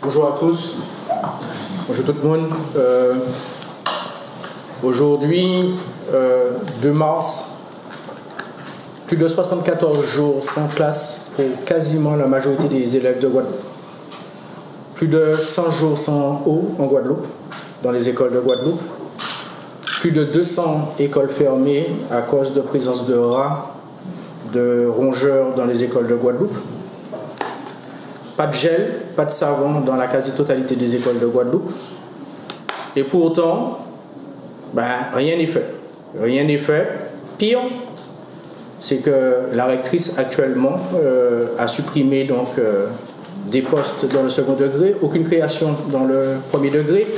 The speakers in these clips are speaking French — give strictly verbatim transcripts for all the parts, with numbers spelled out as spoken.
Bonjour à tous, bonjour tout le monde. Euh, Aujourd'hui, euh, deux mars, plus de soixante-quatorze jours sans classe pour quasiment la majorité des élèves de Guadeloupe. Plus de cent jours sans eau en Guadeloupe, dans les écoles de Guadeloupe. Plus de deux cents écoles fermées à cause de présence de rats, de rongeurs dans les écoles de Guadeloupe. Pas de gel, pas de savon dans la quasi-totalité des écoles de Guadeloupe. Et pourtant, ben, rien n'est fait. Rien n'est fait. Pire, c'est que la rectrice actuellement euh, a supprimé donc, euh, des postes dans le second degré, aucune création dans le premier degré.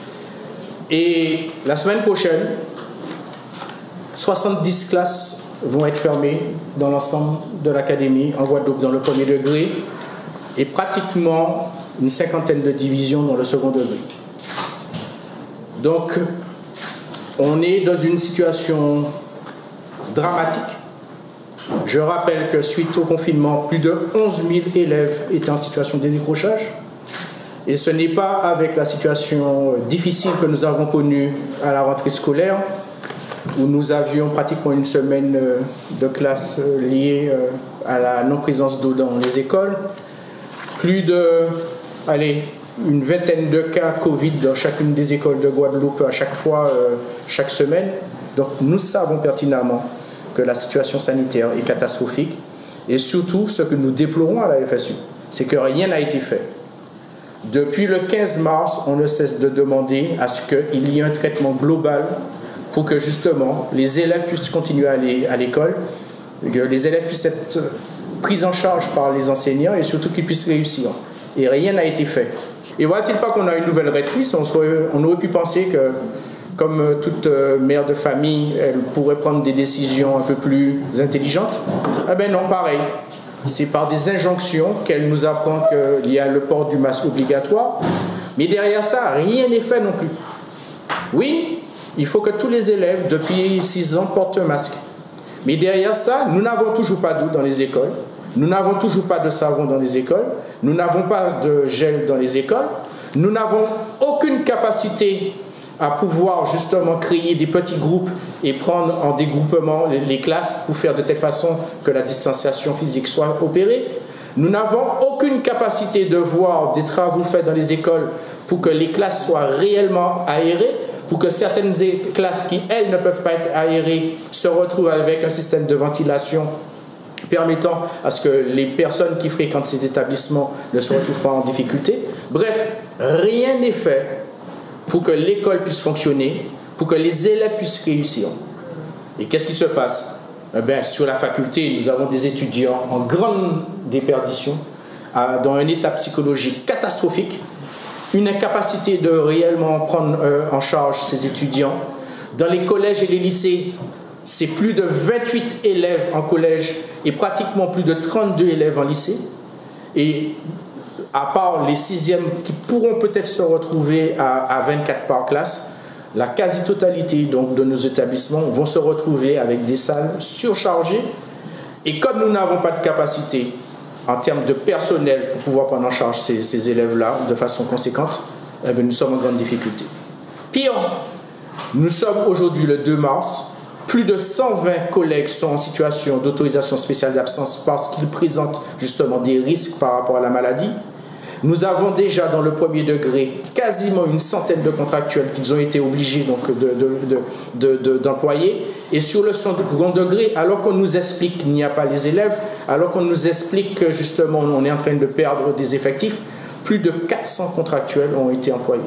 Et la semaine prochaine, soixante-dix classes vont être fermées dans l'ensemble de l'académie en Guadeloupe dans le premier degré et pratiquement une cinquantaine de divisions dans le second degré. Donc, on est dans une situation dramatique. Je rappelle que suite au confinement, plus de onze mille élèves étaient en situation de décrochage. Et ce n'est pas avec la situation difficile que nous avons connue à la rentrée scolaire, où nous avions pratiquement une semaine de classe liée à la non-présence d'eau dans les écoles. Plus de, allez, une vingtaine de cas Covid dans chacune des écoles de Guadeloupe à chaque fois, euh, chaque semaine. Donc nous savons pertinemment que la situation sanitaire est catastrophique. Et surtout, ce que nous déplorons à la F S U, c'est que rien n'a été fait. Depuis le quinze mars, on ne cesse de demander à ce qu'il y ait un traitement global pour que justement les élèves puissent continuer à aller à l'école, que les élèves puissent être pris en charge par les enseignants et surtout qu'ils puissent réussir. Et rien n'a été fait. Et voilà-t-il pas qu'on a une nouvelle rectrice, on, on aurait pu penser que, comme toute mère de famille, elle pourrait prendre des décisions un peu plus intelligentes. Eh bien non, pareil. C'est par des injonctions qu'elle nous apprend qu'il y a le port du masque obligatoire. Mais derrière ça, rien n'est fait non plus. Oui, il faut que tous les élèves, depuis six ans, portent un masque. Mais derrière ça, nous n'avons toujours pas d'eau dans les écoles. Nous n'avons toujours pas de savon dans les écoles. Nous n'avons pas de gel dans les écoles. Nous n'avons aucune capacité à pouvoir justement créer des petits groupes et prendre en dégroupement les, les classes pour faire de telle façon que la distanciation physique soit opérée. Nous n'avons aucune capacité de voir des travaux faits dans les écoles pour que les classes soient réellement aérées, pour que certaines classes qui, elles, ne peuvent pas être aérées se retrouvent avec un système de ventilation permettant à ce que les personnes qui fréquentent ces établissements ne se retrouvent pas en difficulté. Bref, rien n'est fait pour que l'école puisse fonctionner, pour que les élèves puissent réussir. Et qu'est-ce qui se passe? Eh bien, sur la faculté, nous avons des étudiants en grande déperdition, dans un état psychologique catastrophique, une incapacité de réellement prendre en charge ces étudiants. Dans les collèges et les lycées, c'est plus de vingt-huit élèves en collège et pratiquement plus de trente-deux élèves en lycée. Et à part les sixièmes qui pourront peut-être se retrouver à, à vingt-quatre par classe, la quasi-totalité donc, de nos établissements vont se retrouver avec des salles surchargées. Et comme nous n'avons pas de capacité en termes de personnel pour pouvoir prendre en charge ces, ces élèves-là de façon conséquente, eh bien, nous sommes en grande difficulté. Pire, nous sommes aujourd'hui le deux mars. Plus de cent vingt collègues sont en situation d'autorisation spéciale d'absence parce qu'ils présentent justement des risques par rapport à la maladie. Nous avons déjà dans le premier degré quasiment une centaine de contractuels qu'ils ont été obligés donc, de, de, de, de, de, d'employer. Et sur le second degré, alors qu'on nous explique qu'il n'y a pas les élèves, alors qu'on nous explique que justement on est en train de perdre des effectifs, plus de quatre cents contractuels ont été employés.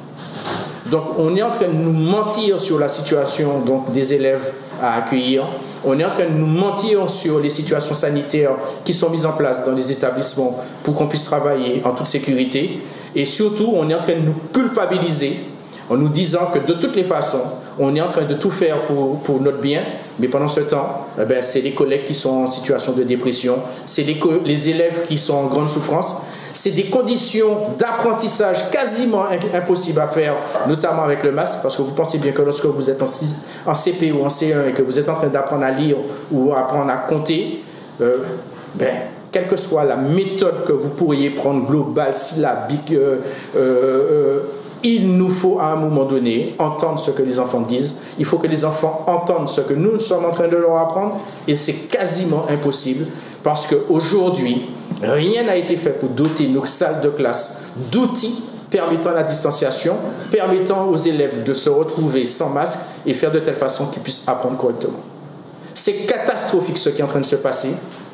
Donc on est en train de nous mentir sur la situation donc, des élèves à accueillir. On est en train de nous mentir sur les situations sanitaires qui sont mises en place dans les établissements pour qu'on puisse travailler en toute sécurité. Et surtout, on est en train de nous culpabiliser en nous disant que de toutes les façons, on est en train de tout faire pour, pour notre bien. Mais pendant ce temps, eh ben, c'est les collègues qui sont en situation de dépression, c'est les, les élèves qui sont en grande souffrance. C'est des conditions d'apprentissage quasiment impossibles à faire, notamment avec le masque, parce que vous pensez bien que lorsque vous êtes en C P ou en C un et que vous êtes en train d'apprendre à lire ou à apprendre à compter, euh, ben, quelle que soit la méthode que vous pourriez prendre, globale, syllabique, euh, euh, euh, il nous faut à un moment donné entendre ce que les enfants disent. Il faut que les enfants entendent ce que nous sommes en train de leur apprendre. Et c'est quasiment impossible parce qu'aujourd'hui, rien n'a été fait pour doter nos salles de classe d'outils permettant la distanciation, permettant aux élèves de se retrouver sans masque et faire de telle façon qu'ils puissent apprendre correctement. C'est catastrophique ce qui est en train de se passer.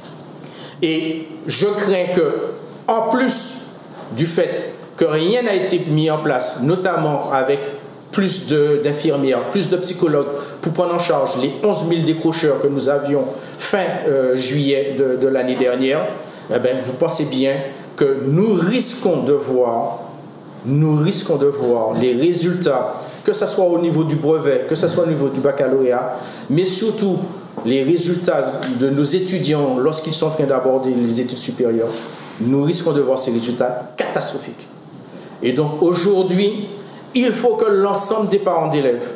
Et je crains que, en plus du fait que rien n'a été mis en place, notamment avec plus d'infirmières, plus de psychologues pour prendre en charge les onze mille décrocheurs que nous avions fin euh, juillet de, de l'année dernière, eh bien, vous pensez bien que nous risquons de voir, nous risquons de voir les résultats, que ce soit au niveau du brevet, que ce soit au niveau du baccalauréat, mais surtout les résultats de nos étudiants lorsqu'ils sont en train d'aborder les études supérieures, nous risquons de voir ces résultats catastrophiques. Et donc aujourd'hui, il faut que l'ensemble des parents d'élèves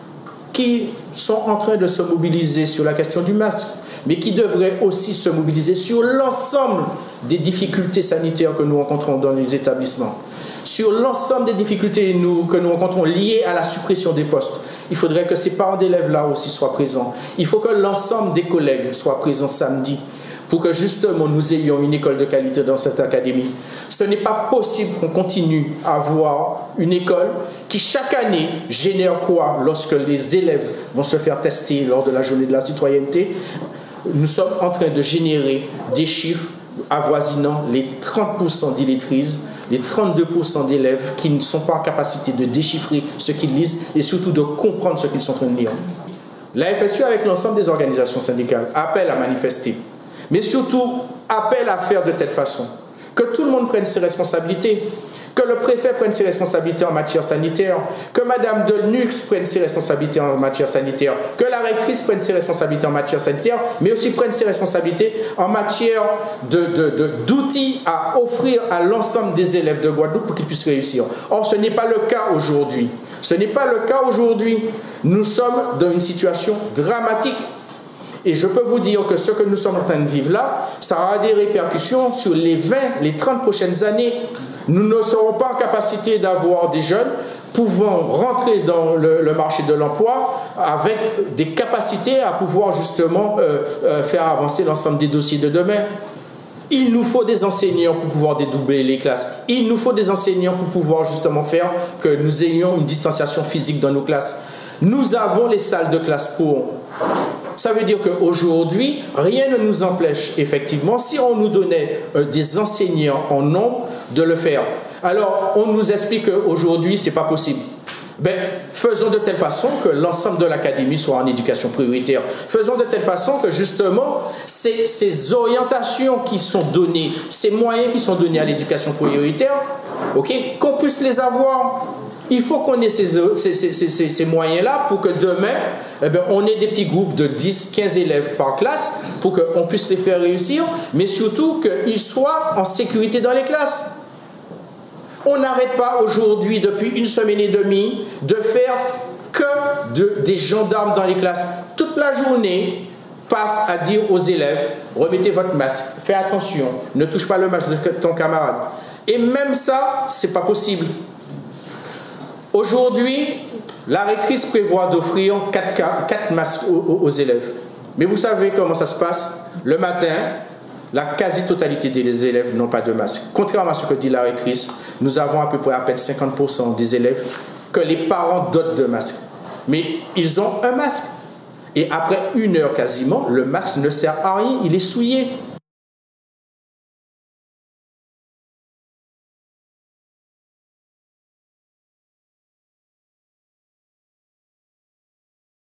qui sont en train de se mobiliser sur la question du masque, mais qui devraient aussi se mobiliser sur l'ensemble des difficultés sanitaires que nous rencontrons dans les établissements, sur l'ensemble des difficultés nous, que nous rencontrons liées à la suppression des postes. Il faudrait que ces parents d'élèves-là aussi soient présents. Il faut que l'ensemble des collègues soient présents samedi pour que justement nous ayons une école de qualité dans cette académie. Ce n'est pas possible qu'on continue à avoir une école qui chaque année génère quoi lorsque les élèves vont se faire tester lors de la journée de la citoyenneté. Nous sommes en train de générer des chiffres avoisinant les trente pour cent d'illettrisme, les trente-deux pour cent d'élèves qui ne sont pas en capacité de déchiffrer ce qu'ils lisent et surtout de comprendre ce qu'ils sont en train de lire. La F S U, avec l'ensemble des organisations syndicales, appelle à manifester, mais surtout appelle à faire de telle façon que tout le monde prenne ses responsabilités, que le préfet prenne ses responsabilités en matière sanitaire, que Madame Delnux prenne ses responsabilités en matière sanitaire, que la rectrice prenne ses responsabilités en matière sanitaire, mais aussi prenne ses responsabilités en matière de, de, de, d'outils à offrir à l'ensemble des élèves de Guadeloupe pour qu'ils puissent réussir. Or, ce n'est pas le cas aujourd'hui. Ce n'est pas le cas aujourd'hui. Nous sommes dans une situation dramatique. Et je peux vous dire que ce que nous sommes en train de vivre là, ça aura des répercussions sur les vingt, les trente prochaines années. Nous ne serons pas en capacité d'avoir des jeunes pouvant rentrer dans le, le marché de l'emploi avec des capacités à pouvoir justement euh, euh, faire avancer l'ensemble des dossiers de demain. Il nous faut des enseignants pour pouvoir dédoubler les classes. Il nous faut des enseignants pour pouvoir justement faire que nous ayons une distanciation physique dans nos classes. Nous avons les salles de classe pour. Ça veut dire qu'aujourd'hui, rien ne nous empêche, effectivement, si on nous donnait euh, des enseignants en nombre, de le faire. Alors, on nous explique qu'aujourd'hui, ce n'est pas possible. Ben, faisons de telle façon que l'ensemble de l'académie soit en éducation prioritaire. Faisons de telle façon que, justement, ces, ces orientations qui sont données, ces moyens qui sont donnés à l'éducation prioritaire, okay, qu'on puisse les avoir. Il faut qu'on ait ces, ces, ces, ces, ces moyens-là pour que demain, eh bien, on ait des petits groupes de dix, quinze élèves par classe pour qu'on puisse les faire réussir, mais surtout qu'ils soient en sécurité dans les classes. On n'arrête pas aujourd'hui, depuis une semaine et demie, de faire que de, des gendarmes dans les classes. Toute la journée passe à dire aux élèves, remettez votre masque, faites attention, ne touche pas le masque de ton camarade. Et même ça, ce n'est pas possible. Aujourd'hui, la rectrice prévoit d'offrir quatre masques aux, aux élèves. Mais vous savez comment ça se passe? Le matin, la quasi-totalité des élèves n'ont pas de masque. Contrairement à ce que dit la rectrice, nous avons à peu près à peine cinquante pour cent des élèves que les parents dotent de masques. Mais ils ont un masque. Et après une heure quasiment, le masque ne sert à rien, il est souillé.